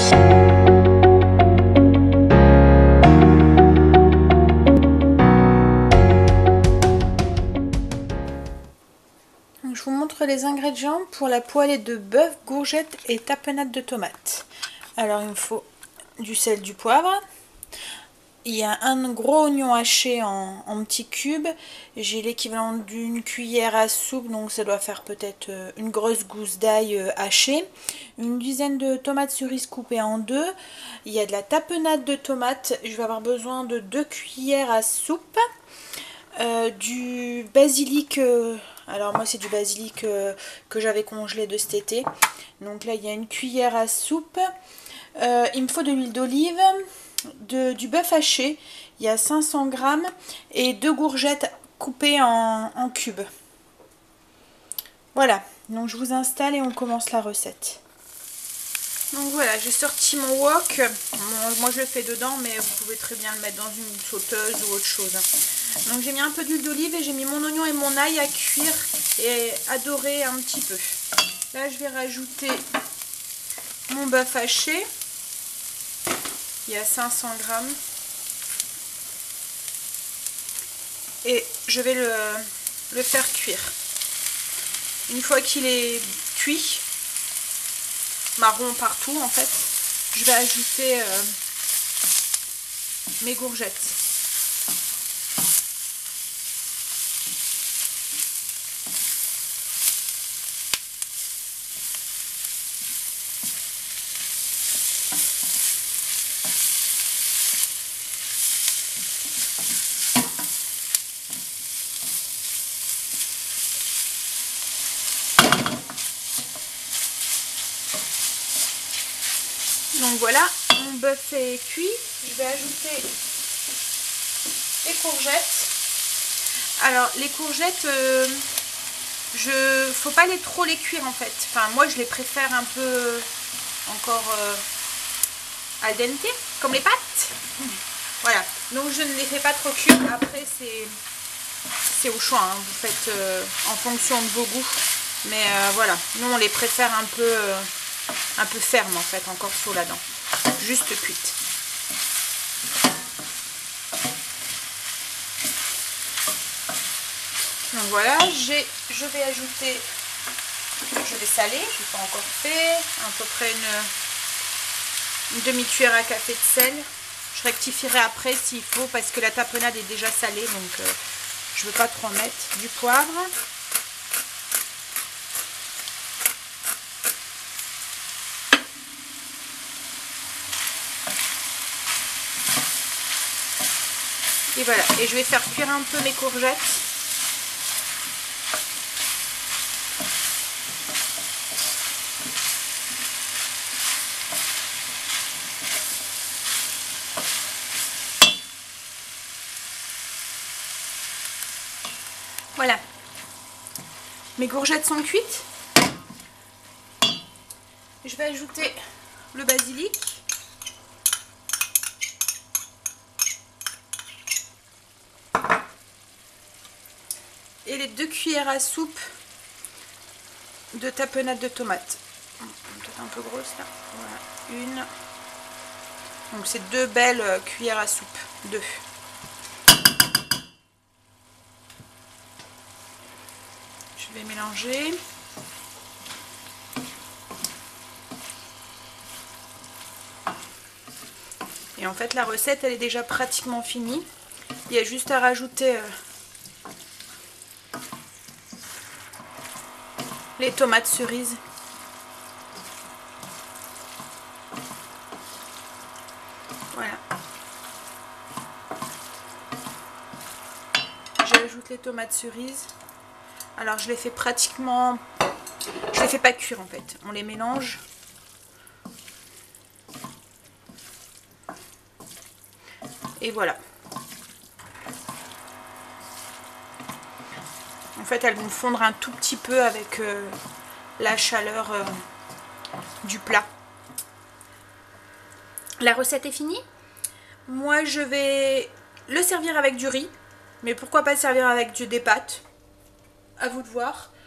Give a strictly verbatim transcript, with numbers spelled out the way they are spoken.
Je vous montre les ingrédients pour la poêlée de bœuf, courgettes et tapenade de tomates. Alors il me faut du sel, du poivre. Il y a un gros oignon haché en, en petits cubes. J'ai l'équivalent d'une cuillère à soupe, donc ça doit faire peut-être une grosse gousse d'ail hachée. Une dizaine de tomates cerises coupées en deux. Il y a de la tapenade de tomates. Je vais avoir besoin de deux cuillères à soupe. Euh, du basilic, euh, alors moi c'est du basilic euh, que j'avais congelé de cet été. Donc là il y a une cuillère à soupe. Euh, il me faut de l'huile d'olive. De, du bœuf haché, il y a cinq cents grammes et deux courgettes coupées en, en cubes. Voilà, donc je vous installe et on commence la recette. Donc voilà, j'ai sorti mon wok. Bon, moi je le fais dedans, mais vous pouvez très bien le mettre dans une sauteuse ou autre chose. Donc j'ai mis un peu d'huile d'olive et j'ai mis mon oignon et mon ail à cuire et à dorer un petit peu. Là je vais rajouter mon bœuf haché. Il y a cinq cents grammes. Et je vais le, le faire cuire. Une fois qu'il est cuit, marron partout en fait, je vais ajouter euh, mes courgettes. Donc voilà, mon bœuf est cuit. Je vais ajouter les courgettes. Alors les courgettes, euh, je, faut pas les trop les cuire en fait. Enfin moi je les préfère un peu encore euh, al dente, comme les pâtes. Voilà, donc je ne les fais pas trop cuire. Après c'est c'est au choix, hein. Vous faites euh, en fonction de vos goûts. Mais euh, voilà, nous on les préfère un peu... Euh, un peu ferme en fait, encore chaud là-dedans, juste cuite. Donc voilà, j'ai, je vais ajouter, je vais saler, je n'ai pas encore fait, à peu près une, une demi-cuillère à café de sel. Je rectifierai après s'il faut parce que la tapenade est déjà salée, donc euh, je ne veux pas trop en mettre. Du poivre. Et voilà, et je vais faire cuire un peu mes courgettes. Voilà, mes courgettes sont cuites. Je vais ajouter le basilic. Et les deux cuillères à soupe de tapenade de tomates. Peut-être un peu grosse là. Voilà, une. Donc c'est deux belles cuillères à soupe. Deux. Je vais mélanger. Et en fait la recette elle est déjà pratiquement finie. Il y a juste à rajouter euh, les tomates cerises. Voilà. J'ajoute les tomates cerises. Alors je les fais pratiquement... Je les fais pas cuire en fait. On les mélange. Et voilà. En fait, elles vont fondre un tout petit peu avec euh, la chaleur euh, du plat. La recette est finie. Moi, je vais le servir avec du riz. Mais pourquoi pas le servir avec du, des pâtes? À vous de voir.